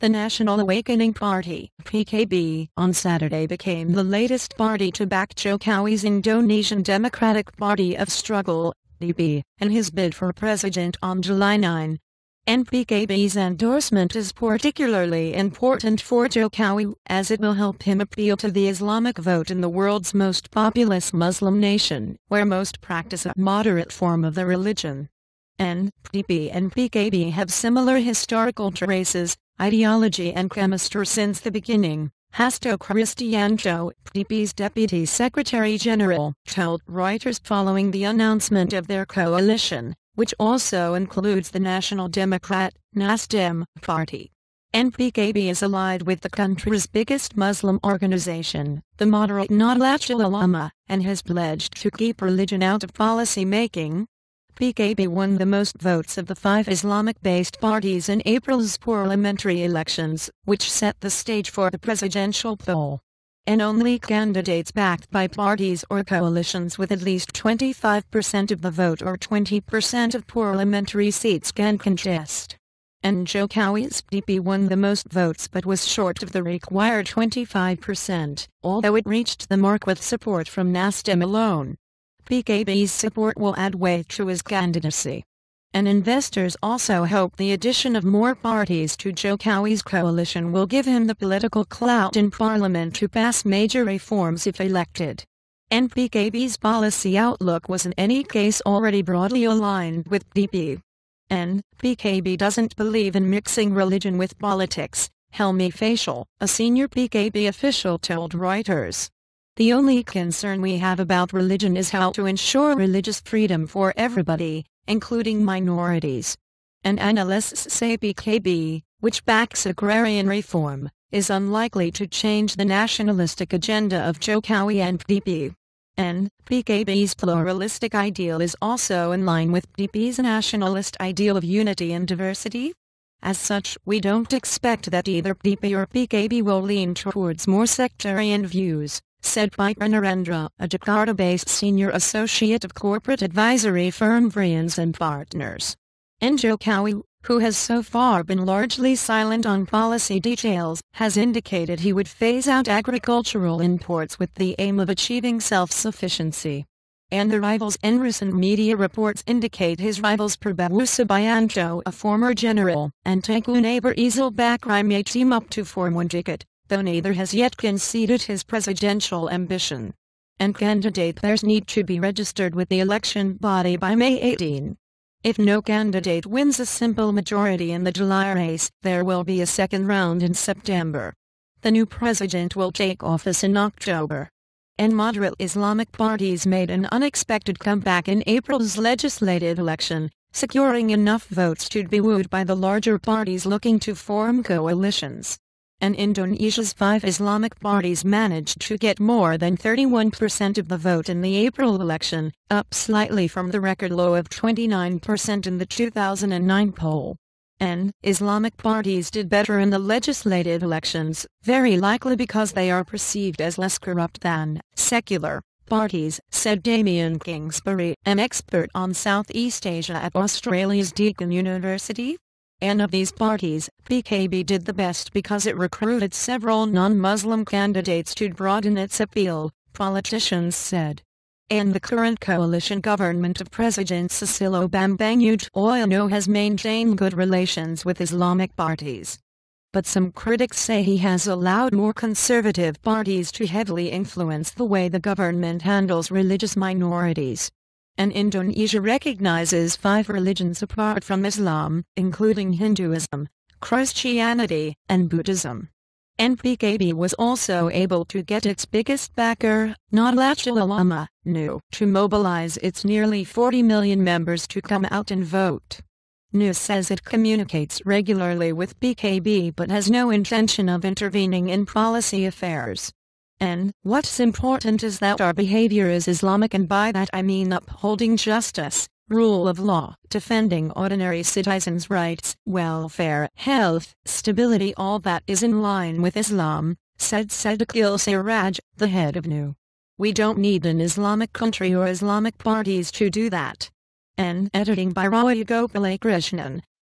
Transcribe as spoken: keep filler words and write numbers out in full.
The National Awakening Party (P K B) on Saturday became the latest party to back Jokowi's Indonesian Democratic Party of Struggle (D P) in his bid for president on July ninth. And P K B's endorsement is particularly important for Jokowi, as it will help him appeal to the Islamic vote in the world's most populous Muslim nation, where most practice a moderate form of the religion. N D P and P K B have similar historical traces, ideology and chemistry since the beginning. Hasto Kristiyanto, D P's Deputy Secretary General, told Reuters following the announcement of their coalition, which also includes the National Democrat, NasDem, party. And P K B is allied with the country's biggest Muslim organization, the moderate Nahdlatul Ulama, and has pledged to keep religion out of policy making. P K B won the most votes of the five Islamic-based parties in April's parliamentary elections, which set the stage for the presidential poll. And only candidates backed by parties or coalitions with at least twenty-five percent of the vote or twenty percent of parliamentary seats can contest. And Jokowi's D P won the most votes but was short of the required twenty-five percent, although it reached the mark with support from NasDem alone. P K B's support will add weight to his candidacy. And investors also hope the addition of more parties to Jokowi's coalition will give him the political clout in parliament to pass major reforms if elected. And P K B's policy outlook was in any case already broadly aligned with D P. And P K B doesn't believe in mixing religion with politics, Helmi Faisal, a senior P K B official told Reuters. The only concern we have about religion is how to ensure religious freedom for everybody, including minorities. And analysts say P K B, which backs agrarian reform, is unlikely to change the nationalistic agenda of Jokowi and D P. And P K B's pluralistic ideal is also in line with D P's nationalist ideal of unity and diversity. As such, we don't expect that either D P or P K B will lean towards more sectarian views, said Piper Narendra, a Jakarta-based senior associate of corporate advisory firm Vrians and Partners. And Jokowi, who has so far been largely silent on policy details, has indicated he would phase out agricultural imports with the aim of achieving self-sufficiency. And the rivals and recent media reports indicate his rivals Prabowo Subianto, a former general, and Tengku neighbor Isil Bakri may team up to form one ticket, though neither has yet conceded his presidential ambition. And candidate pairs need to be registered with the election body by May eighteenth. If no candidate wins a simple majority in the July race, there will be a second round in September. The new president will take office in October. And moderate Islamic parties made an unexpected comeback in April's legislative election, securing enough votes to be wooed by the larger parties looking to form coalitions. And Indonesia's five Islamic parties managed to get more than thirty-one percent of the vote in the April election, up slightly from the record low of twenty-nine percent in the two thousand nine poll. And Islamic parties did better in the legislative elections, very likely because they are perceived as less corrupt than secular parties, said Damien Kingsbury, an expert on Southeast Asia at Australia's Deakin University. And of these parties, P K B did the best because it recruited several non-Muslim candidates to broaden its appeal, politicians said. And the current coalition government of President Susilo Bambang Yudhoyono has maintained good relations with Islamic parties. But some critics say he has allowed more conservative parties to heavily influence the way the government handles religious minorities. And Indonesia recognizes five religions apart from Islam, including Hinduism, Christianity, and Buddhism. And P K B was also able to get its biggest backer, Nahdlatul Ulama, N U, to mobilize its nearly forty million members to come out and vote. N U says it communicates regularly with P K B but has no intention of intervening in policy affairs. And what's important is that our behavior is Islamic, and by that I mean upholding justice, rule of law, defending ordinary citizens' rights, welfare, health, stability, all that is in line with Islam, said Sadaqil Siraj, the head of N U. We don't need an Islamic country or Islamic parties to do that. And editing by Rawi Gopalakrishnan.